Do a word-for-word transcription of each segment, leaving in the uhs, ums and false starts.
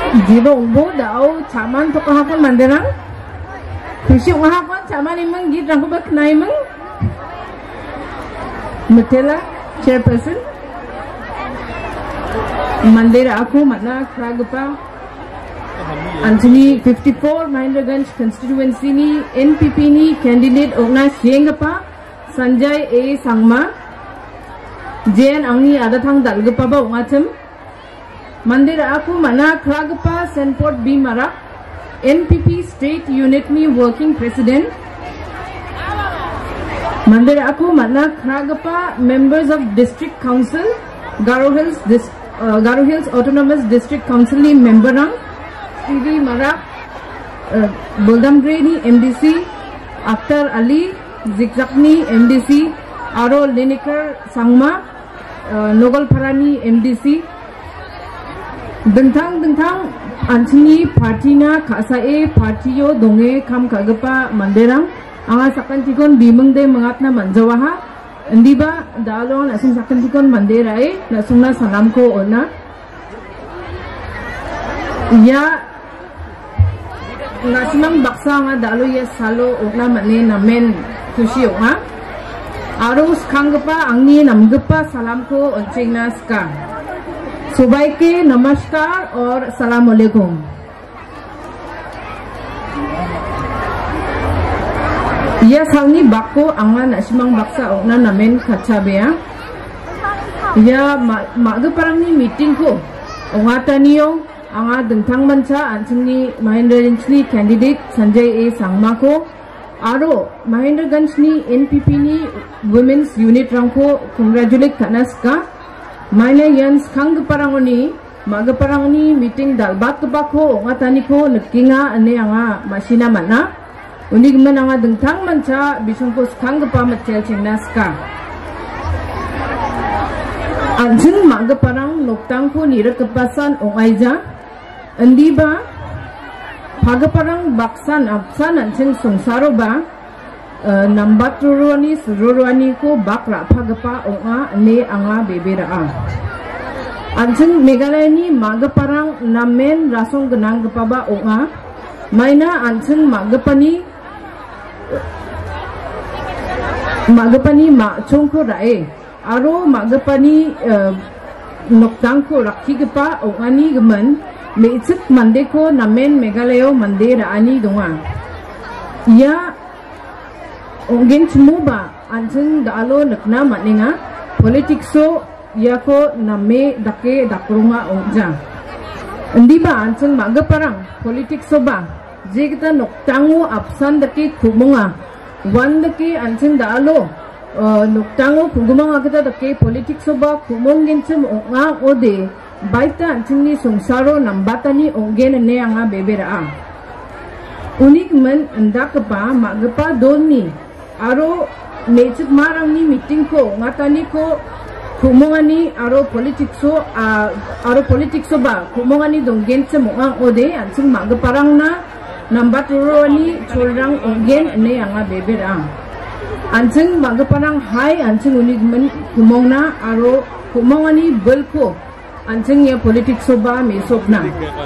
Jibong bo dao caman to kahakon manderang. Kusyuk kahakon caman imang git rangko bak na imang. Mathias chairperson. Mandera aku makna kragapa. Antony fifty-four Mahendraganj constituency ni N P P ni candidate organized Jikgipa Sanjay A Sangma. Jen angni ada thang dalgapa ba ongachem. Mandera aku mana kragapa Semford B Marak N P P state unit ni working president. Mandera aku mana kragapa members of district council Garo Hills dis, uh, Garo Hills autonomous district council ni member nang Stevie Marak uh, Boldamgre ni M D C Akhtar Ali Zikzak ni M D C Aro Linekar Sangma uh, Nogorpara ni M D C Dentang-dentang antini parti na kasae partiyo donge kam kagapa manderang anga sakan tikon bimeng de mengat na manjawaha endi ba dalon asing sakan tikon manderae na sungna salam ko ona ya nasimang baksa nga dalo ya salo ona mane namen kushi nga arus kangapa angni namgapa salam ko onching na ska सुबह के नमस्कार और सलाम अलैकुम। यह सालनी बाको आंगा नसीमंग baksa okna namen kaca bea. Ya magaparangni meeting ko ongataniyo anga dengtang manca antini Mahendraganj ni candidate Sanjay A Sangma ko aro Mahendraganj ni N P P ni women's unit rangko congratulate kanaska. Maine yans kang parangoni maga parangoni meeting dalbat bako ngatani ko nakinga ane anga masina mana unig man anga dengtang manca bisong ko kang pa matel chennaska anjing maga parang noktang ko nirak kepasan ongaija andi ba paga parang baksan apsan anjing songsaro ba nambat ruruani sururuani ko bakra pagapa onga ne anga bebera anjing Meghalaya ni magaparang namen rasong genang gepaba onga maina anjing magapani magapani ma chongko rae aro magapani noktang ko rakhi gepa ongani gemen meicik mande ko namen Meghalaya mande raani donga ya Onggen cumuba anjing dalo nakna makninga politikso yako name dake dakrunga ongja. Endi ba anjing magaparang politikso ba jigta noktango apsan dake kumunga wan dake anjing dalo noktango kumunga kita dake politikso ba kumonggen cem onga ode baita anjing ni songsaro nambatani onggen ne anga bebera. Unik men endak pa magapa doni aro mecik marang ni meeting ko ngatani ko kumongani aro politikso aro politikso ba kumongani donggen semongang ode anjing magaparang na nambat rurani cholrang onggen ne anga beberang anjing magaparang hai anjing unik men kumongna aro kumongani belko anjing ya politikso ba mesokna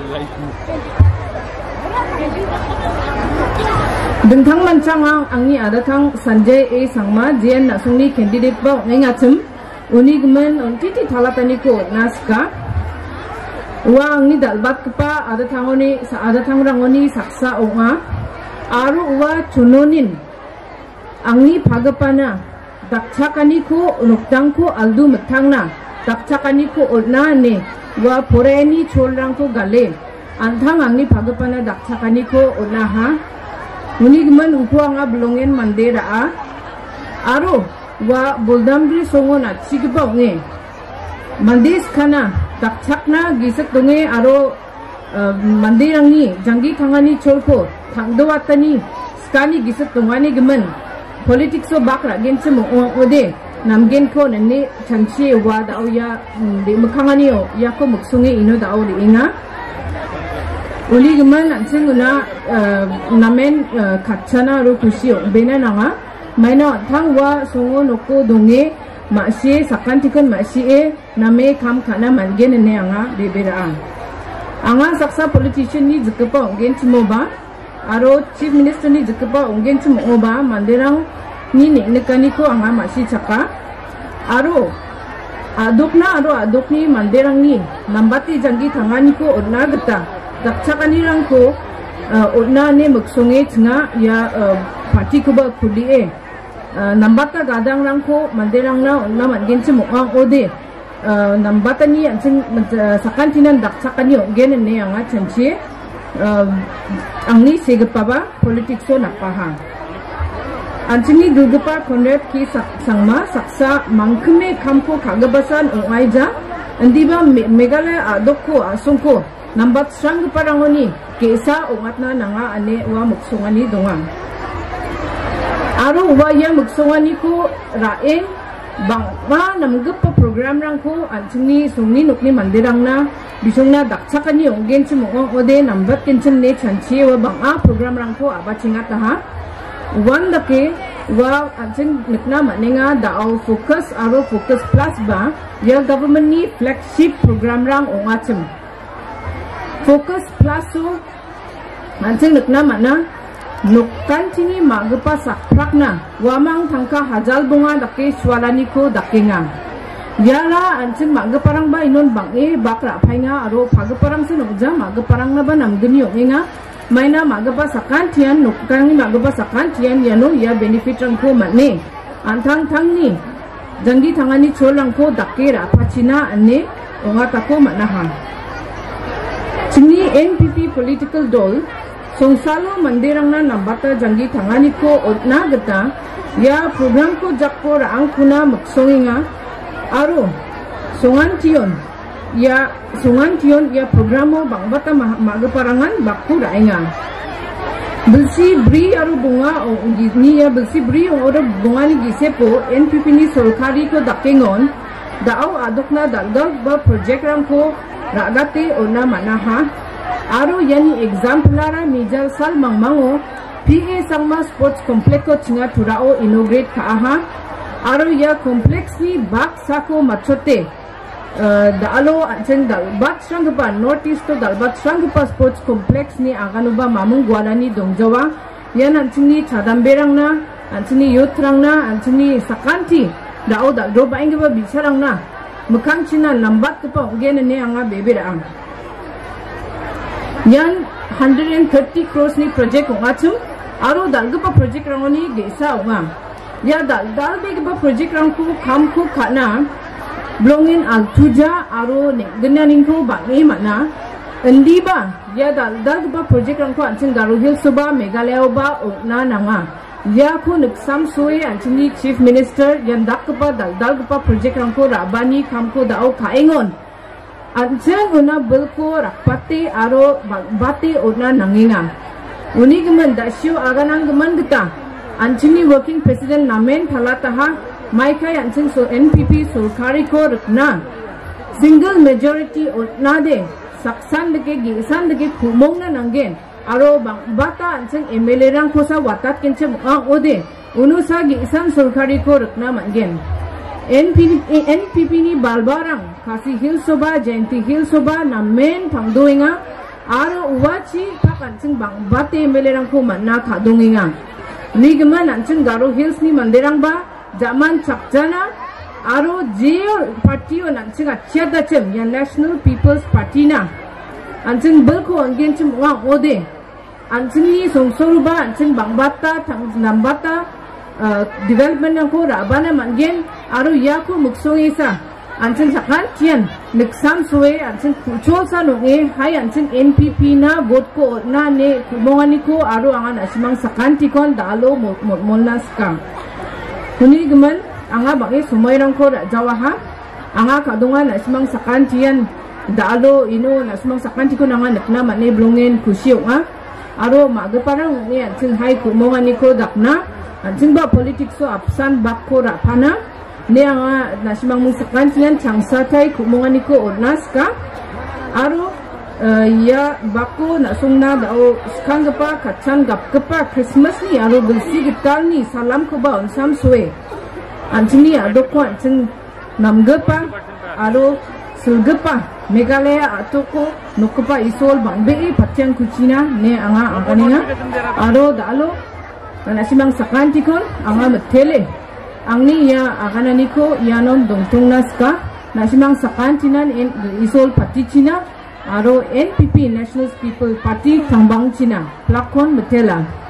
Dengtang mancang angni ada tang Sanjay A Sangma jian nasungni candidate ba ngacem uni gemen ontiti thalatani ko naska wa angni dalbat kepa ada tangoni ada tangrangoni saksa onga aru wa chunonin angni phagapana dakchakani ko noktang ko aldu methangna dakchakani ko olna ne wa poreni cholrang ko gale anthang angni phagapana dakchakani ko olna ha unig man upo nga blongen mandera a aro wa Boldamgre songon at Jikgipa nge mandis kana dakchakna gisak donge aro mandirang ni jangi thangani cholko thangdo watani skani gisak dongani gemen politikso bakra genche mo ode namgen ko nene chanchi wa da ya de mkhangani o yakko muksunge ino da ori inga Uli geman anjing una namen kacana ro kusio bena nanga maina thangwa songo noko donge masih sakan tikon masih name kam kana mangen ne anga bebera anga saksa politician ni Jikgipa onggen chimoba aro chief minister ni Jikgipa onggen chimoba manderang ni nekani ko anga masi chaka aro adokna aro adokni manderang ni nambati jangi thangani ko odna gata dakchakani rang ko odna ne muksonge thnga ya party ko ba khuli e nambata gadang rang ko manderang na odna mangen chimoang ode nambata ni anjing sakantinan dakchakani onggen ne anga chanchi angni Jikgipa ba politics so napaha anjingni Jikgipa Conrad ki Sangma saksa mangkeme kamko kagabasan ongaija andiba Meghalaya adokko asongko nambat Jikgipa rangoni kesa ongatna nanga ane wa muksongani dongang aro wa ya muksongani ko raeng bangma namgpa program rangko anjingni sungni nokni mandirang na bisungna dakchakani onggen chimong ode nambat kenchen ne chanchi wa banga program rangko abachinga taha wan dake wa anjing nikna manenga dao focus aro focus plus ba ya government ni flagship program rang ongachim focus plus so anjing nikna mana nukkan chini magpa sakprakna wamang tangka hajal bunga dake swalani ko dakenga yala anjing magparang ba inon bange bakra phainga aro phagparang se nokja magparang na ba namgni ongenga maina magpa sakantian nukkan ni magpa sakantian yano ya benefit rang ko manne antang tangni jangi thangani cholang ko dakera pachina ane ongata ko manaha chini N P P political dol songsalo mandirang na nambata jangi thangani ko odna gata ya program ko jakpo raang kuna muksonginga aro songan tion ya songan tion ya programo bangbata magaparangan bakku rainga belsi bri aro bunga o ni ya belsi bri oro bunga ni gisepo N P P ni sorkari ko dakengon dao adokna dalgal ba project rang ko ragate ona manaha aro yani exemplara mijal sal mangmango P A Sangma Sports Complex ko chinga Turao inaugurate kaaha aro ya complex ni bak sako machote dalo anjing dalbat Jikgipa North East to dalbat Jikgipa Sports Complex ni aganuba mamung gwalani dongjawa yan anjing ni chadamberang na anjing ni youth rang na anjing ni sakanti dao daldo baing ba bisarang na mukang china lambat pa onggen ne anga beberaang yan one hundred thirty crores ni project ongachum aro dalgpa project rangoni gesa onga ya dal dal begba project rangku kamku khana blongin altuja aro ne gnaningko bangi mana endiba ya dal dalgpa project rangko anching Garo Hills ba Meghalaya ba ongna nanga ya ko nuksam soe anchini chief minister yan dakpa dal dalgpa project rangko rabani kamko dao kaingon anjang una belko rakpati aro bati una nanginga uni gemen dasyo aganang gemen geta anjini working president namen thalataha maikai anjing so N P P sorkari ko rukna single majority una de saksan deke gisan deke khumong na nanggen aro bata anjing M L A rang kosa watat kenche muang ode unusa gisan sorkari ko rukna mangen N P P ni balbarang kasi hilsoba jenti hilsoba namen pangdoinga aro uwachi pakancing bang bate melerang ko manna kadonginga ni geman ancing Garo Hills ni manderang ba zaman chakjana aro jeo party on ancing achada chem ya National People's Party na ancing belko onggen chem wa ode ancing ni songsoruba ancing bang bata tang nambata development yang ko rabana mangen aro ya ko muksong isa anjing sakan tian niksam suwe anjing kuchol sa nonge hai anjing N P P na vote ko na ne kumongani ko aro angan asimang sakan tikon dalo mot mot molnas ka kuni geman anga bangi sumoy rang ko jawaha anga kadungan asimang sakan tian dalo ino asimang sakan tikon anga nakna mane blongen kusiyo nga aro magaparang nge anjing hai kumongani ko dakna anjing ba politics so absan bakko rapana ne anga nasimang musakan tian changsa tai kumongani ko ornas ka aro ya bako nasungna dao skangpa kachan gappa Christmas ni aro belsi gitar ni salam ko ba onsam suwe anjing ni adoko anjing namgpa aro Sulgepa Meghalaya atoko Nogorpara isol bangbe patiang kucina ne anga angkaninga aro dalo nasimang sakantikon anga metele angni ya akananiko yanom dongtongnaska nasimang sakantinan in isol paticina aro N P P National People Party tambang China plakon metela